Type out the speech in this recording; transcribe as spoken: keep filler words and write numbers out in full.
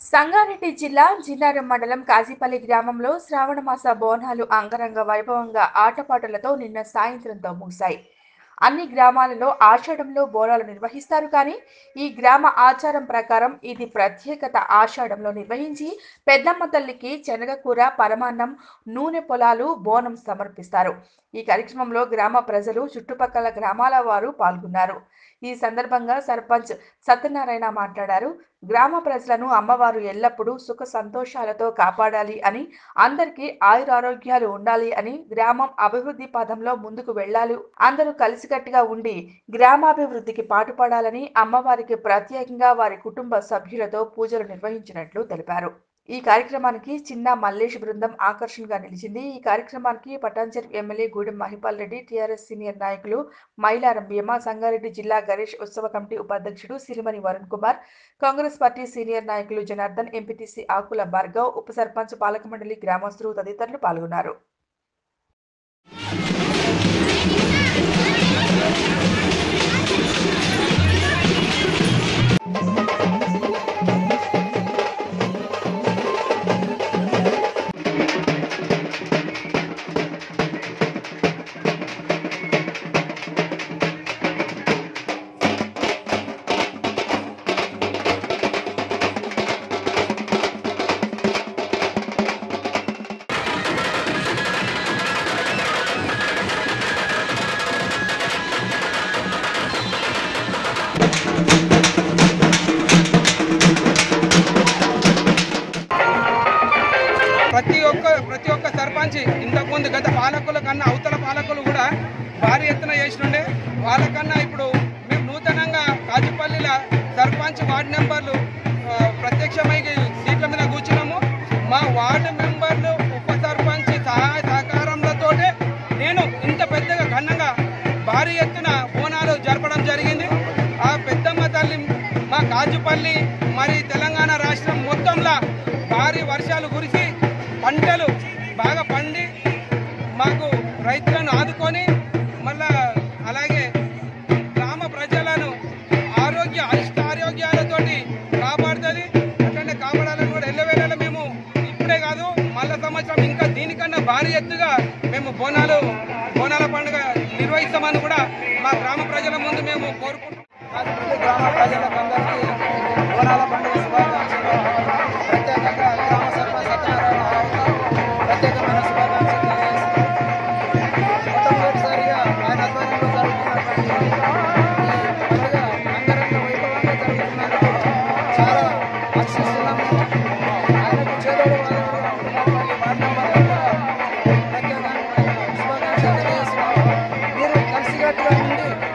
సంగారెడ్డి జిల్లా జిన్నారం మండలం కాజీపల్లి గ్రామంలో శ్రావణమాస బోనాలు అంగరంగ వైభవంగా ఆటపాటలతో నిన్న సాయంత్రంతో ముగిశాయి. అన్ని గ్రామాలలో ఆషాఢంలో బోనాలు నిర్వహిస్తారు కానీ ఈ గ్రామ ఆచారం ప్రకారం ఇది ప్రత్యేకత ఆషాఢంలో నిర్వహించి పెద్దమ్మ తల్లికి శనగకూర, పరమాన్నం, నూనె పొలాలు, బోనం సమర్పిస్తారు. ఈ కార్యక్రమంలో గ్రామ ప్రజలు, చుట్టుపక్కల గ్రామాల వారు పాల్గొన్నారు. ఈ సందర్భంగా సర్పంచ్ సత్యనారాయణ మాట్లాడారు. గ్రామ ప్రజలను అమ్మవారు ఎల్లప్పుడూ సుఖ సంతోషాలతో కాపాడాలి అని, అందరికీ ఆయురారోగ్యాలు ఉండాలి అని, గ్రామం అభివృద్ధి పథంలో ముందుకు వెళ్ళాలి, అందరూ కలిసికట్టుగా ఉండి గ్రామాభివృద్ధికి పాటుపడాలని అమ్మవారికి ప్రత్యేకంగా వారి కుటుంబ సభ్యులతో పూజలు నిర్వహించినట్లు తెలిపారు. ఈ కార్యక్రమానికి చిన్న మల్లేష్ బృందం ఆకర్షణగా నిలిచింది. ఈ కార్యక్రమానికి పటాన్చెరు ఎమ్మెల్యే గూడెం మహిపాల్ రెడ్డి, టీఆర్ఎస్ సీనియర్ నాయకులు మైలారం భీమ, సంగారెడ్డి జిల్లా గణేష్ ఉత్సవ కమిటీ ఉపాధ్యక్షుడు సిరిమణి వరుణ్ కుమార్, కాంగ్రెస్ పార్టీ సీనియర్ నాయకులు జనార్దన్, ఎంపీటీసీ ఆకుల భార్గవ్, ఉప సర్పంచ్, పాలక మండలి గ్రామస్తులు తదితరులు పాల్గొన్నారు. ప్రతి ఒక్క ప్రతి ఒక్క సర్పంచ్ ఇంతకుముందు గత పాలకుల కన్నా అవతల పాలకులు కూడా భారీ ఎత్తున చేసినుండే. వాళ్ళకన్నా ఇప్పుడు మేము నూతనంగా కాజీపల్లిల సర్పంచ్ వార్డు మెంబర్లు ప్రత్యక్షమై సీట్ల మీద కూర్చున్నాము. మా వార్డు మెంబర్లు, ఉప సర్పంచ్ సహాయ సహకారంతో నేను ఇంత పెద్దగా ఘనంగా భారీ ఎత్తున బోనాలు జరపడం జరిగింది. ఆ పెద్దమ్మ తల్లి మా కాజీపల్లి మరి తెలంగాణ రాష్ట్రం మొత్తంలో భారీ వర్షాలు కురిసి పంటలు బాగా పండి మాకు రైతులను ఆదుకొని మళ్ళా అలాగే గ్రామ ప్రజలను ఆరోగ్య అరిష్ట ఆరోగ్యాలతోటి కాపాడుతుంది. అట్లనే కాపాడాలని కూడా ఎల్లవేళలా మేము ఇప్పుడే కాదు మళ్ళా సంవత్సరం ఇంకా దీనికన్నా భారీ ఎత్తుగా మేము బోనాలు బోనాల పండుగ నిర్వహిస్తామని కూడా మా గ్రామ ప్రజల ముందు మేము కోరుకుంటున్నాం. గ్రామ ప్రజలకందరికీ బోనాల పండుగ శుభాకాంక్షలు. ప్రత్యేకంగా గ్రామ సర్పంచ్ సత్యనారాయణ ప్రత్యేకమైన శుభాకాంక్షలు తెలియజేస్తున్నాం. మొట్టమొదటిసారిగా ఆయన ఆధ్వర్యంలో జరుగుతున్నటువంటి ఈ పండుగ అంగరంగ వైభవంగా జరుగుతున్నందుకు చాలా హర్షిస్తున్నాము. ఆయనకు చేదోడు వాదోడుగా ఉన్నటువంటి వార్డు మెంబర్లకు కూడా ప్రత్యేకమైన శుభాకాంక్షలు తెలియజేస్తున్నాము. మీరు కలిసికట్టుగా ఉండి